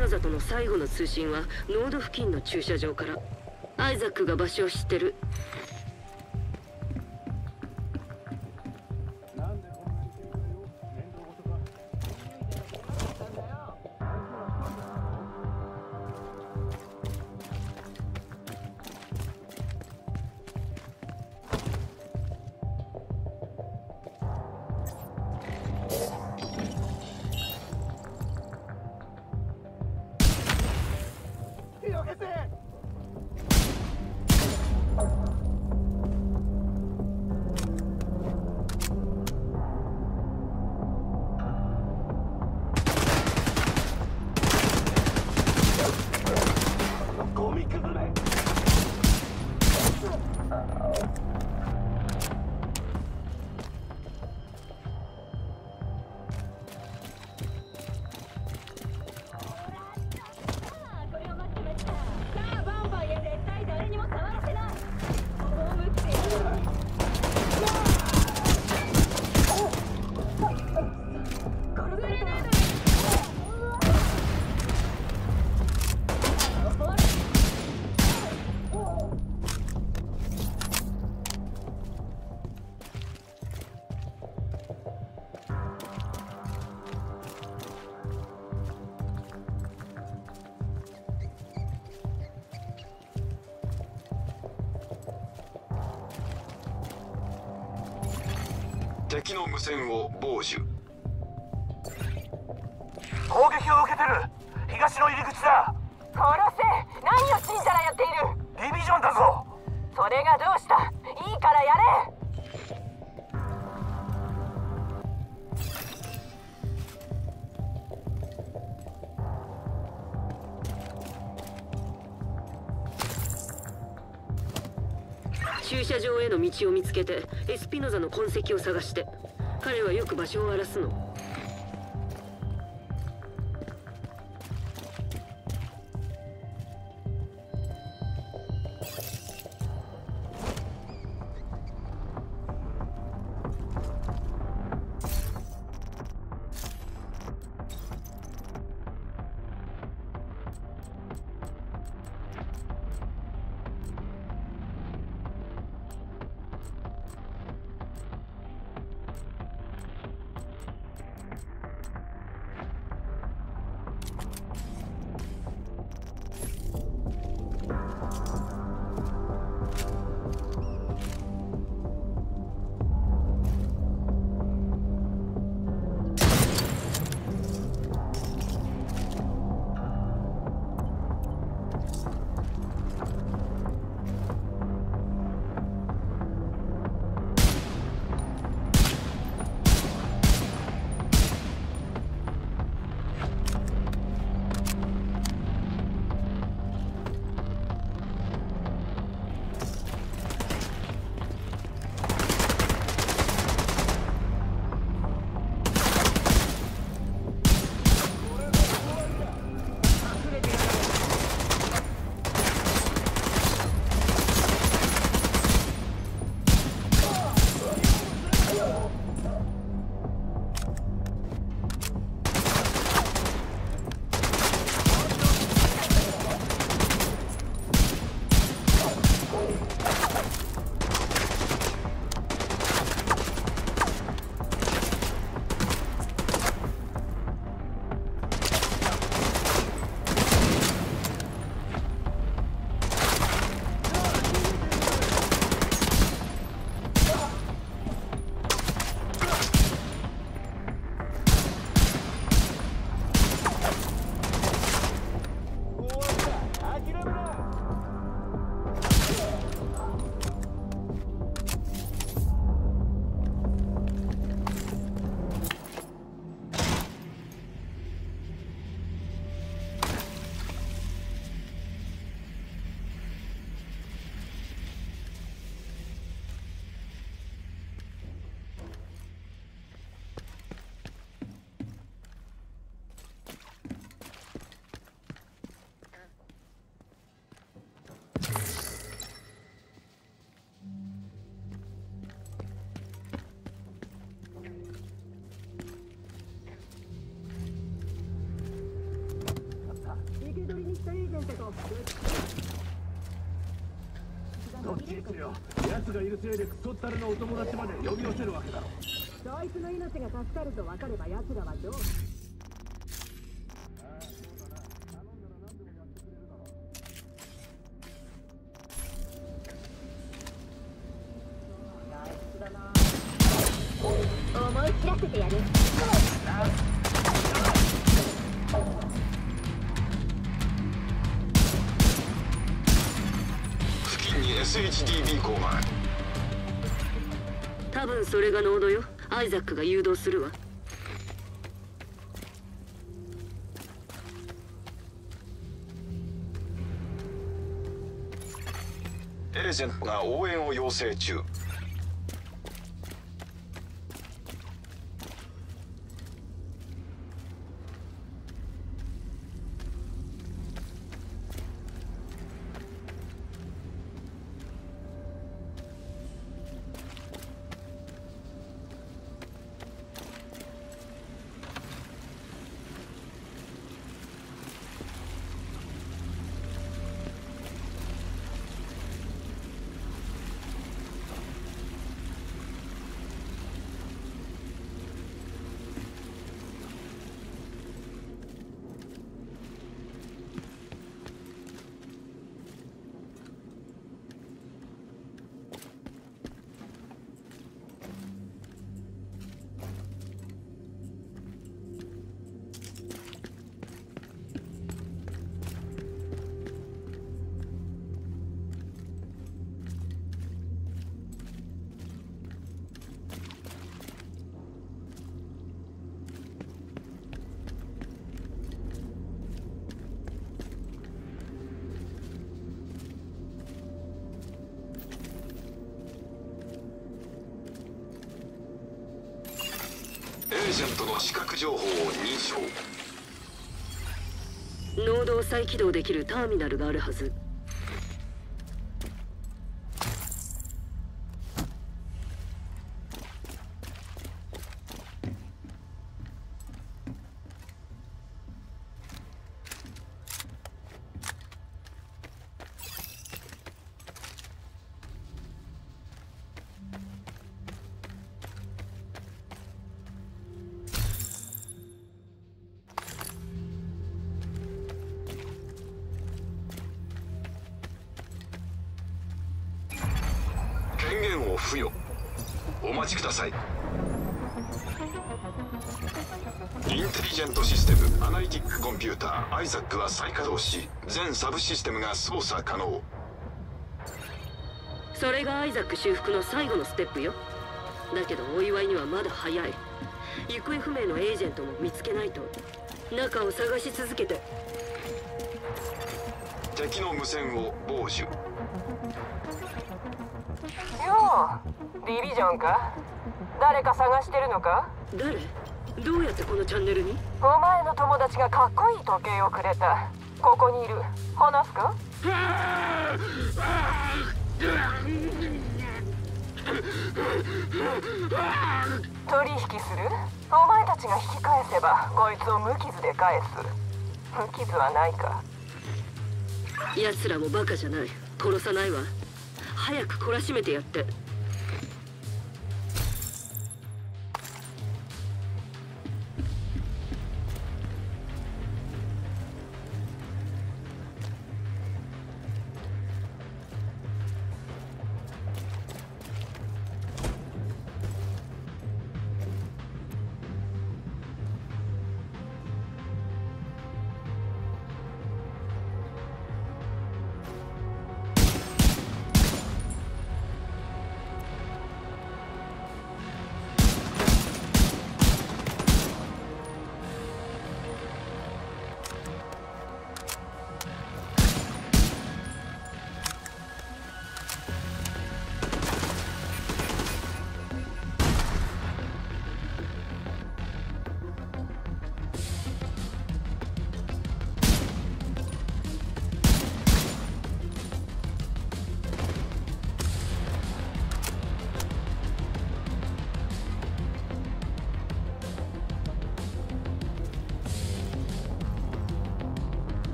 ノザとの最後の通信はノード付近の駐車場から。アイザックが場所を知ってる。 敵の無線を傍受。 攻撃を受けてる。東の入り口だ。 殺せ。何をちんたらやっている。 ディビジョンだぞ。 それがどうした。いいからやれ。 駐車場への道を見つけてエスピノザの痕跡を探して。彼はよく場所を荒らすの。 奴がいるせいでクソったれのお友達まで呼び寄せるわけだろ。 そいつの命が助かると分かれば奴らはどう？思い切らせてやる。 付近に SHD ビーコンがある。 多分それがノードよ。アイザックが誘導するわ。 エージェントが応援を要請中。エージェントの視覚情報を認証。 ノードを再起動できるターミナルがあるはず。 権限を付与。お待ちください。インテリジェントシステムアナリティックコンピューターアイザックは再稼働し、全サブシステムが操作可能。 それがアイザック修復の最後のステップよ。だけどお祝いにはまだ早い。行方不明のエージェントも見つけないと。中を探し続けて。 敵の無線を傍受。 よう、ディビジョンか？誰か探してるのか？ 誰？どうやってこのチャンネルに？ お前の友達がかっこいい時計をくれた。ここにいる。話すか？取引する？お前たちが引き返せばこいつを無傷で返す。無傷はないか？ 奴らもバカじゃない。殺さないわ。早く懲らしめてやって。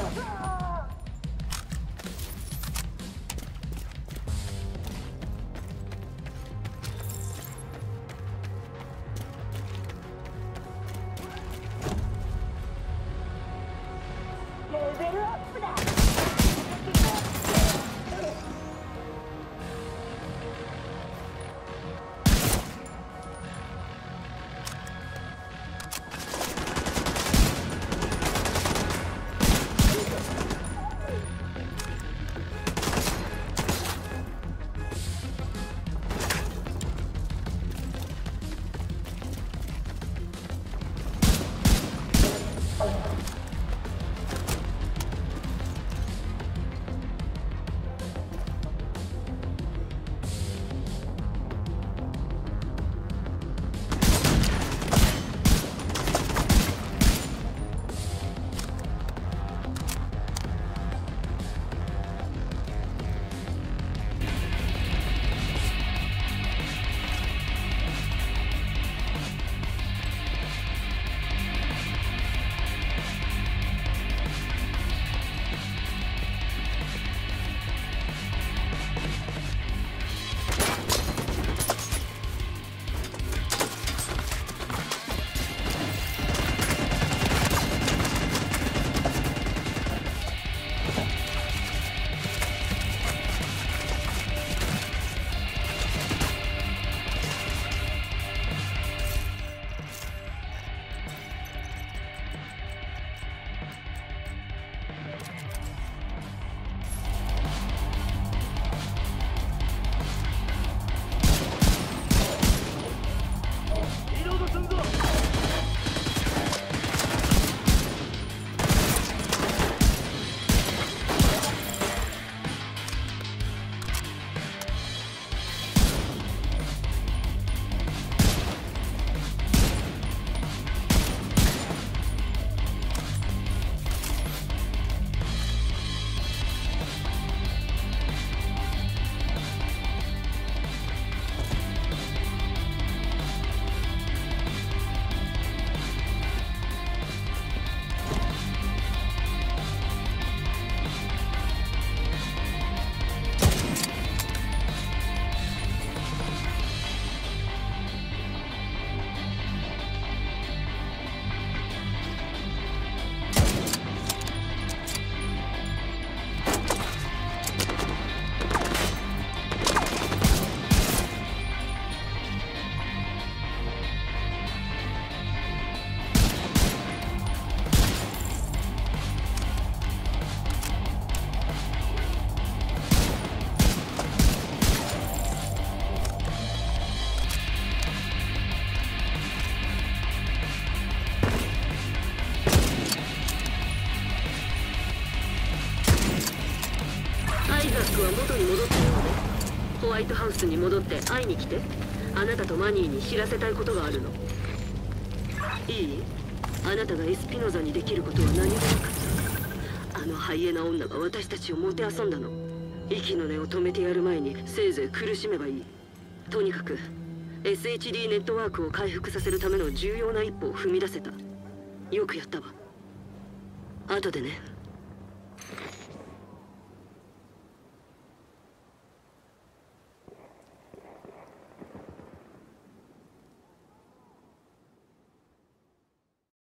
は元に戻ったようで、ホワイトハウスに戻って会いに来て。あなたとマニーに知らせたいことがあるの。いい？あなたがエスピノザにできることは何もなかった。あのハイエナ女が私たちをもてあそんだの。息の根を止めてやる前にせいぜい苦しめばいい。とにかく SHD ネットワークを回復させるための重要な一歩を踏み出せた。よくやったわ。後でね。